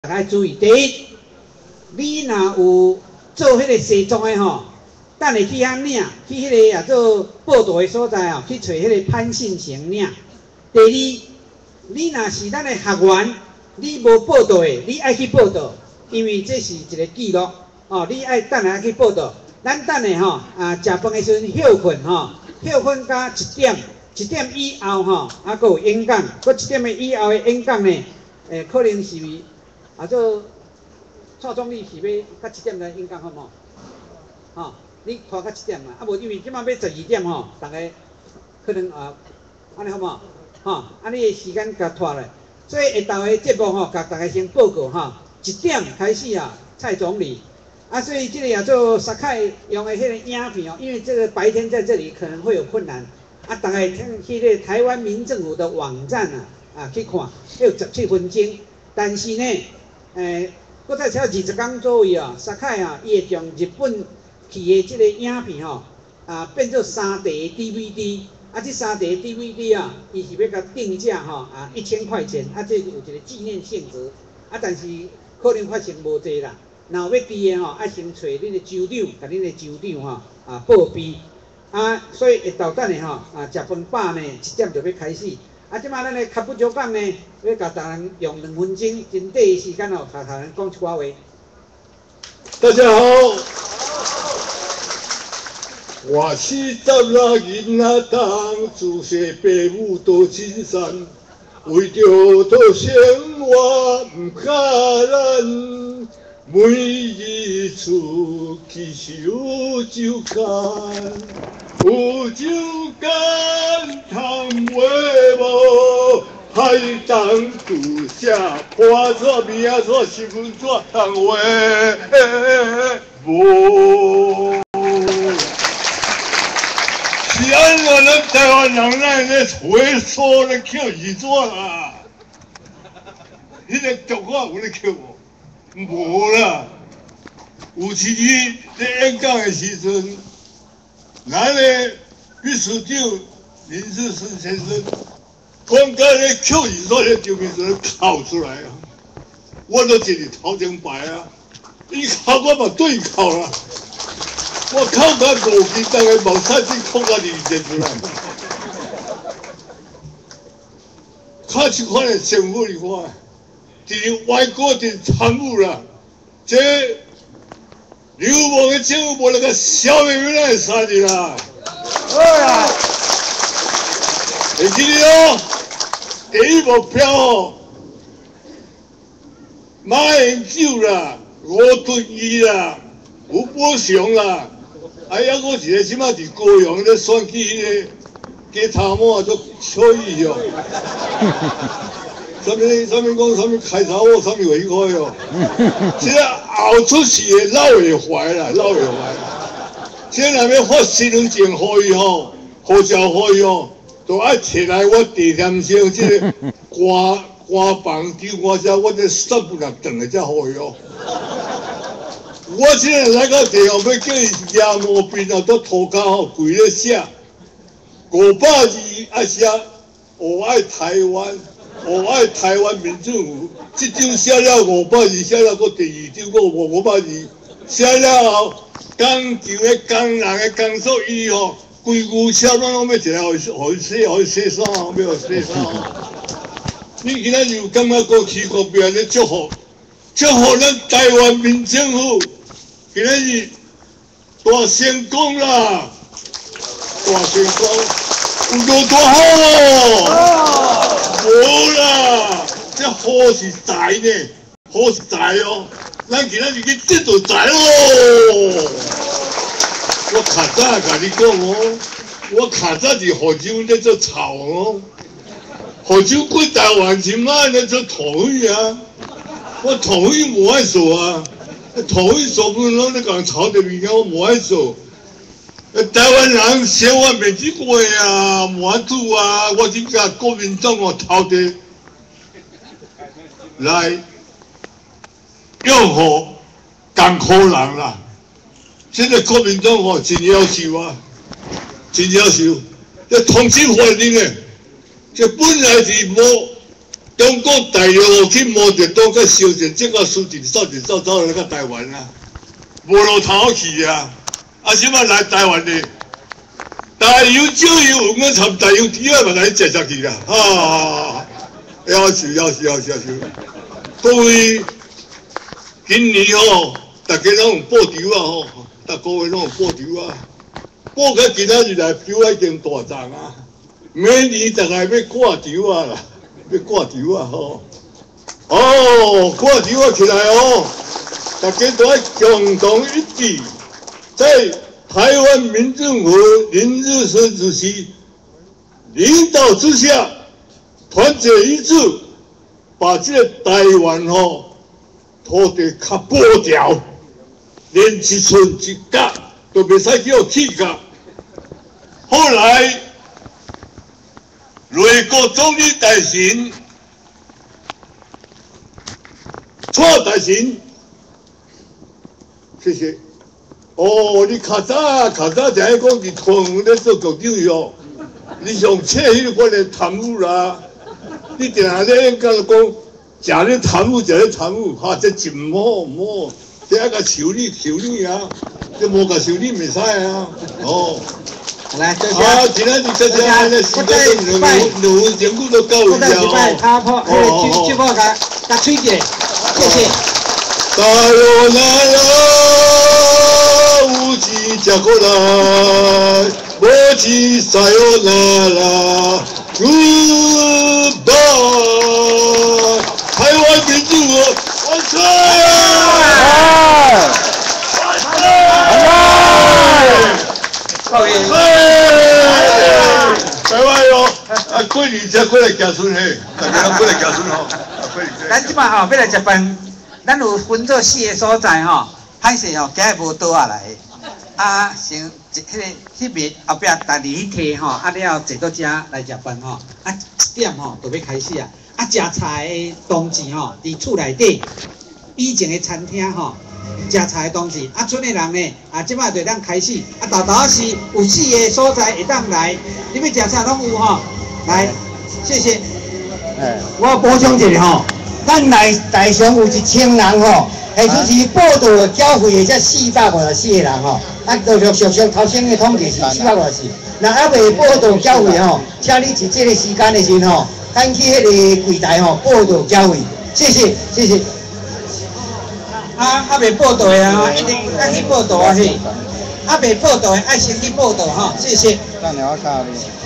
大家注意，第一，你若有做迄个西装的吼，等下去遐领，去迄个也做报道的所在哦，去找迄个潘信成领。第二，你若是咱的学员，你无报道的，你爱去报道，因为这是一个记录哦，你爱等下去报道。咱等下吼食饭的时阵休困吼，休困到1点，1点以后吼，还佫有演讲，佫1点的以后的演讲呢，可能是做蔡总理是要到1点来演讲好无？吼，你拖到1点嘛，无因为即马要12点吼，大家可能安尼好无？吼，你的时间甲拖来，所以下昼的节目吼，甲大家先报告吼，1点开始啊，蔡总理。所以这个也做沙凯用的迄个影片哦，因为这个白天在这里可能会有困难，大家去个台湾民政府的网站去看，要17分钟，但是呢，搁再超20天左右沙凯伊会将日本去的这个影片变做3地 DVD，这3地 DVD伊是要甲定价1000块钱，这有一个纪念性质，但是可能发生无济啦。若有要支的爱先找恁的州长，甲恁的州长报备。所以下昼等下食饭饱呢，1点就要开始。即马咱的脚步组长呢，要甲大人用2分钟真短的时间甲大人讲一寡话。 大家好，我是10仔囡仔当自细爸母多亲善，为着讨生活唔敢咱。每日出去收酒干，有酒干通话无，海东拄下破纸名纸新闻纸通话无。是安怎咱台湾人咱咧会所咧捡字纸啦？迄个中国有咧捡无？无啦，有一日咧演讲的时阵，咱的秘书长林志胜先生讲到咧扣字所咧就面时考出来啊，我都一日头前排伊考我嘛对考啦，我考到5级，大概毛产生考到2级出来，考一款的政府你看。伫外国伫参与啦，这流氓的政府无那个小妹妹来杀你啦！好啦，会记得哦，第一目标哦，马英九啦、吴敦义啦、吴伯雄啦，还有个一个即马伫高雄咧选举迄个鸡头毛做邱毅哦。什么开查某，什么违规哦？这后出事的老会怀啦，老会怀。这若要发身份证互伊吼，护照互伊吼，都爱摕来我地点上这个官房丢我遮，我这3不6顿的才互伊哦。我现在来到地方要叫伊抓毛病都涂骹吼，跪咧写500字啊写，我爱台湾。我爱台湾民政府，这张写了500字，写了个第2张，个500字，写了后，工厂的工人的工作伊吼，规句写拢要一个，互伊写啥，要写啥。你今仔日有感觉过去国边咧祝福咱台湾民政府，今仔日大成功啦，大成功，有多大好哦！无啦，这好是财呢，好是财哦。咱今仔日去这就财咯。我较早甲你讲哦，我较早是福州咧做草哦，福州过台湾前仔咧做土匪啊，我土匪无爱做啊，土匪所不拢咧讲炒的物件，我无爱做。台湾人生活袂去过啊，满肚啊，我只甲国民党头地来拥护艰苦人啦。现在国民党真夭寿啊，真夭寿。这通缉犯人诶，这本来是无中国大陆去摸着党甲烧成，这个输尽扫尽走来到台湾啊，无路头去啊！啊，什么来台湾呢？大油少油，我们参大油猪啊，嘛来食去啦！啊，要求。各位，今年吼，大家拢有报酬啊吼，大个月拢有报酬啊，报到今仔日来，票已经大涨啊！明年大概要挂酬啊啦，要挂酬啊吼！哦，挂酬啊起来哦，大家都要共同一致，在台湾民政府林日升主席领导之下，团结一致，把这个台湾土地较保条，连一寸一角都袂使叫起价。后来，内阁总理大臣、蔡大臣，谢谢。哦，你较早就爱讲伫台湾咧做局长哟，你上册迄个款的贪污啦，你定下咧讲食咧贪污，哈，这真唔好，这爱甲修理啊，这无甲修理袂使啊，哦。 来，多谢。 啊，今仔日这安尼时间都两分钟都到位了哦。 拍破，去破甲吹一下，谢谢。 加油来啦，有钱才过来，无钱撒哟啦 ，Goodbye， 台湾民主万岁！台湾哟，啊，过年才过来行村嘿，大家拢过来行村吼，过年。 咱即摆要来食饭，咱有分做4个所在歹势今日无倒下来，先迄边后壁大二去摕了后坐到遮来食饭1点就要开始啊，食菜的同志伫厝内底，以前的餐厅食菜的同志，村的人呢即摆就当开始，豆是有4个所在会当来，你要食啥拢有来，谢谢。 我补充一下咱台上有1000人下出是报道的缴费的才454个人陆陆续续头先的统计是454，若还未报道缴费请你伫这个时间的时阵赶去迄个柜台报道缴费，谢谢。 还未报道的一定赶去报道啊！嘿，还未报道的爱先去报道谢谢。